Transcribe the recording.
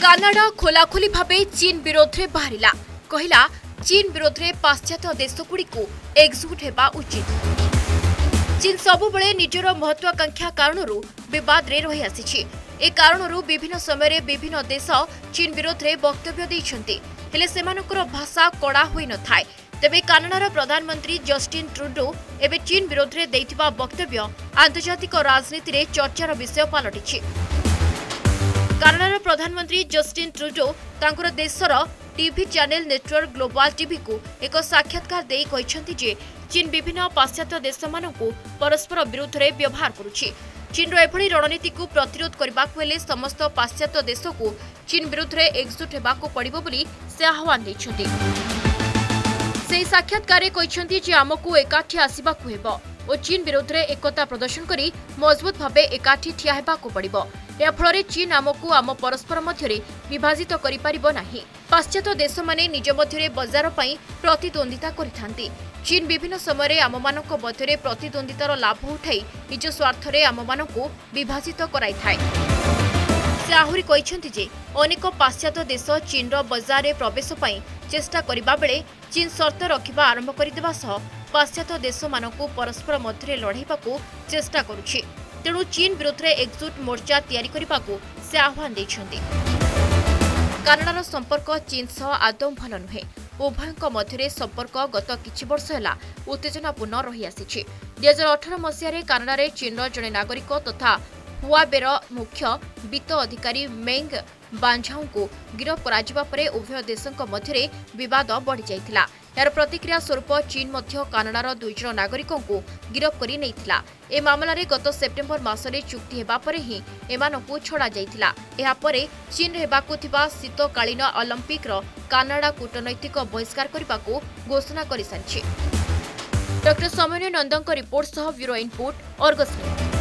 Canada खोलाखोली भावे चीन विरोध में बाहरिला कहला चीन विरोध में पाश्चात्य देशगुड़ी को एकजुट होगा उचित। चीन सबुबले निजर महत्वाकांक्षा कारण विवाद रे रही आसी ए कारण विभिन्न समय विभिन्न देश चीन विरोध में वक्तव्य देइछन्ति हेले सेमानकर भाषा कड़ा होई न थाए। तेबे कानाडार प्रधानमंत्री जस्टिन ट्रुडो एबे चीन विरोध में देइथिबा वक्तव्य आंतर्जातिक राजनीति रे चर्चार विषय पलटिछि। कानाडार प्रधानमंत्री जस्टिन ट्रुडो तांकर देशर TV channel network Global TV को एक साक्षात्कार देई कहिसंति जे चीन विभिन्न पाश्चात्य देशमानकु परस्पर विरुद्ध रे व्यवहार करुछि। चीन एभली रणनीति को प्रतिरोध करबाकु हेले समस्त पाश्चात्य देश को चीन विरुद्ध रे एकजुट हेबाकु पड़िबो बोली से आह्वान दैछन्ति। से साक्षात्कार कहिसंति जे आमकु एकाठी आसिबाकु हेबो और चीन विरुद्ध रे एकता प्रदर्शन करी मजबूत भावे एकाठी ठिया हेबाकु पड़िबो। या फଳରେ चीन आमकु आम परस्पर मध्यरे विभाजित करि परिबो नाही। पाश्चात्य देश माने निज मध्यरे बजार पई प्रतिद्वंदिता करिथांती। चीन विभिन्न समय आममानक मध्यरे प्रतिद्वंदितार लाभ उठाई निज स्वार्थरे आममानकु विभाजित कराई थाए। से आहुरी कहिसंति जे अनेक पाश्चात्य देश चीनर बजारे प्रवेश पई चेष्टा करिबा बेले चीन शर्त रखिबा आरंभ करिदेबा सह पाश्चात्य देश मानकु परस्पर मध्यरे लढाइबाकु चेष्टा करुछि। तेणु चीन विरुद्ध में एकजुट मोर्चा तैयारी करने से आह्वान देइछन्ति। कानाडार संपर्क चीन सह आदौ भल नुहे। उभयों मध्य संपर्क गत किछि वर्ष है उत्तेजनापूर्ण रही आसी। 2018 मसीह कानाडा चीन जड़े नागरिक तथा हुआवेर मुख्य वित्त अधिकारी मेंग बांझाऊ को गिरफ्त करा परे उभय देशों मध्य विवाद बढ़ी जाइथिला। यार प्रतिक्रिया स्वरूप चीन मध्य कानाडार 2 जन नागरिकों को गिरफ्त करि नैथिला। ए मामलारे गत सेप्टेम्बर मासरे चुक्ति हेबा परे ही एमानकु छड़ा जाइथिला। एहा परे चीन हेबाकु थिबा शीतकालीन ओलंपिक रो कानाडा कूटनैतिक बहिष्कार करबाकु घोषणा करि सारिछि। डॉ. सौम्य नंदन रिपोर्ट सह ब्यूरो इनपुट अर्गस।